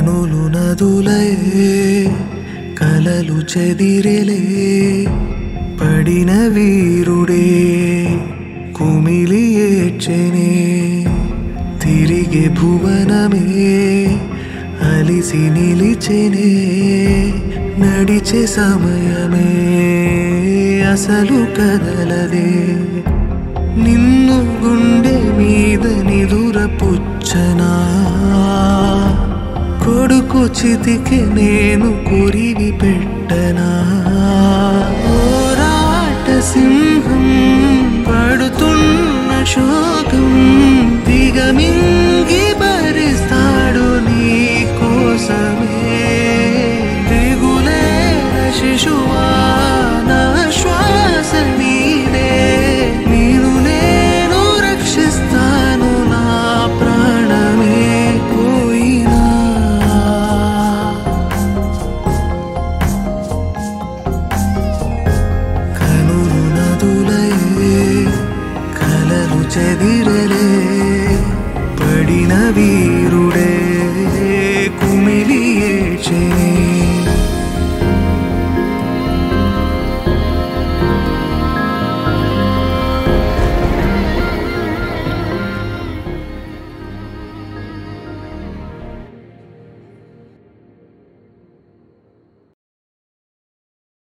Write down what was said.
కనులు నదులై కలలు చెదిరెలే పడిన వీరుడే కుమిలి ఏడ్చెనే తిరిగే భువనమే అలిసి నిలిచెనే నడిచే సమయమే అసలు కదలదే నిన్ను గుండె మీద నిదురపుచ్చనా కొడుకు చితికి నేను కొరివి పెట్టనా పోరాట సింహం పడుతున్న శోకం దిగమింగి భరిస్తాడు నీ కోసమే దిగులే శిశువా నా శ్వాస నీదే నేను నేను రక్షిస్తాను నా ప్రాణమే పోయినా కనులు నదులై కలలు చెదిరలే పడిన వీరుడే కుమిలి ఏడ్చెనే